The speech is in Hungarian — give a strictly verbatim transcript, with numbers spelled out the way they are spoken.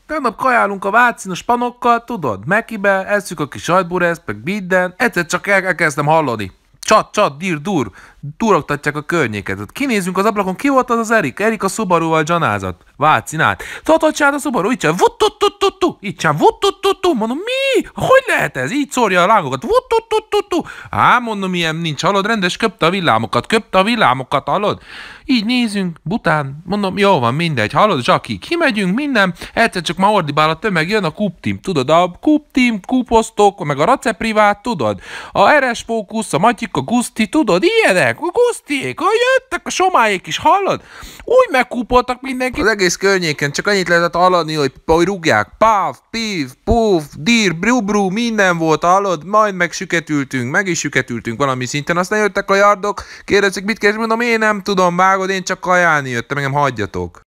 Tegnap kajálunk a vácinos panokkal, tudod, Mekibe, esszük a kis sajtbureszt, meg minden. Egyszer csak el- elkezdtem hallani. Csat, csat, dír, dur, durogtatják a környéket. Kinézünk az ablakon, ki volt az az Erik? Erik a Subaruval gyanázat. Vácin át. Tudod, hogy csinált a Subaru? Így csinál, vuttutututtu, így csinál, vuttututtu. Mondom, mi? Hogy lehet ez? Így szórja a lángokat, vuttutututtu. Á, mondom, ilyen nincs, hallod, rendes, köpte a villámokat, köpte a villámokat, hallod? Így nézünk, bután, mondom, jó van, mindegy, hallod, Zsaki, kimegyünk, minden, egyszer csak már ordibál a tömeg, jön a Coop Team, tudod, a Coop Team, Coop-osztók, meg a Race Privát, tudod, a er es Focus, a Matyik, a Guszti, tudod, ilyenek, a Gusztiék, a jöttek a Somáék is, hallod? Úgy megkúpoltak mindenki. Az egész környéken csak annyit lehetett hallani, hogy, hogy rúgják, páv, pív, púv, dír, bru, bru, minden volt, hallod? Majd meg süketültünk, meg is süketültünk valami szinten, aztán jöttek a yardok, kérdezik, mit kérdezik, mondom, én nem tudom, vágod, én csak kajálni jöttem, engem hagyjatok.